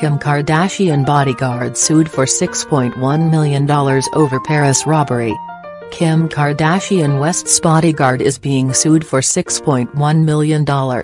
Kim Kardashian bodyguard sued for $6.1 million over Paris robbery. Kim Kardashian West's bodyguard is being sued for $6.1 million,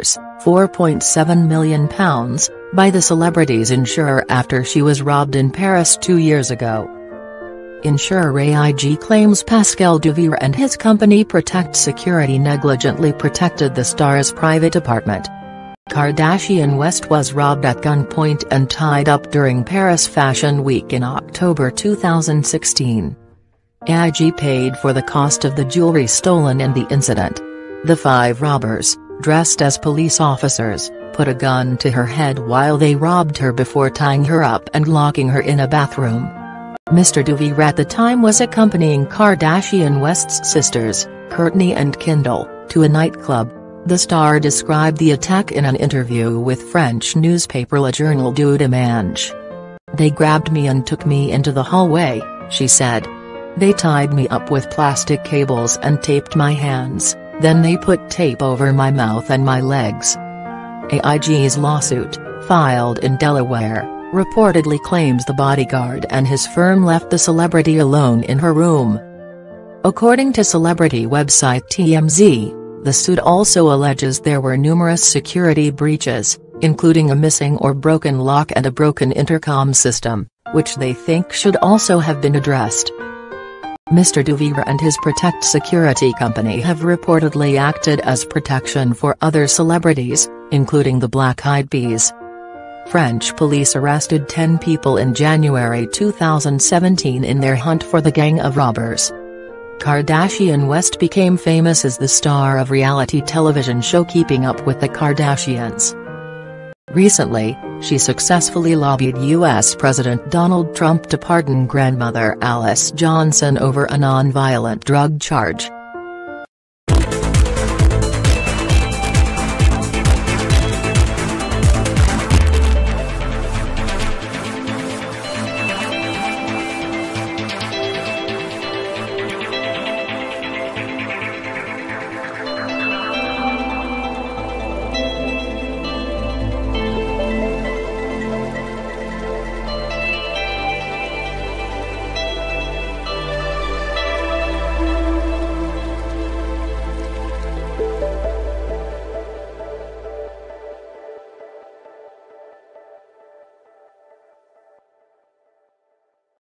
£4.7 million, by the celebrity's insurer after she was robbed in Paris 2 years ago. Insurer AIG claims Pascal Duvire and his company Protect Security negligently protected the star's private apartment. Kardashian West was robbed at gunpoint and tied up during Paris Fashion Week in October 2016. AIG paid for the cost of the jewelry stolen in the incident. The 5 robbers, dressed as police officers, put a gun to her head while they robbed her before tying her up and locking her in a bathroom. Mr. Duvire at the time was accompanying Kardashian West's sisters, Kourtney and Kendall, to a nightclub. The star described the attack in an interview with French newspaper Le Journal du Dimanche. "They grabbed me and took me into the hallway," she said. "They tied me up with plastic cables and taped my hands, then they put tape over my mouth and my legs." AIG's lawsuit, filed in Delaware, reportedly claims the bodyguard and his firm left the celebrity alone in her room. According to celebrity website TMZ, the suit also alleges there were numerous security breaches, including a missing or broken lock and a broken intercom system, which they think should also have been addressed. Mr. Duvire and his Protect Security company have reportedly acted as protection for other celebrities, including the Black Eyed Peas. French police arrested 10 people in January 2017 in their hunt for the gang of robbers. Kardashian West became famous as the star of reality television show Keeping Up with the Kardashians. Recently, she successfully lobbied U.S. President Donald Trump to pardon grandmother Alice Johnson over a non-violent drug charge.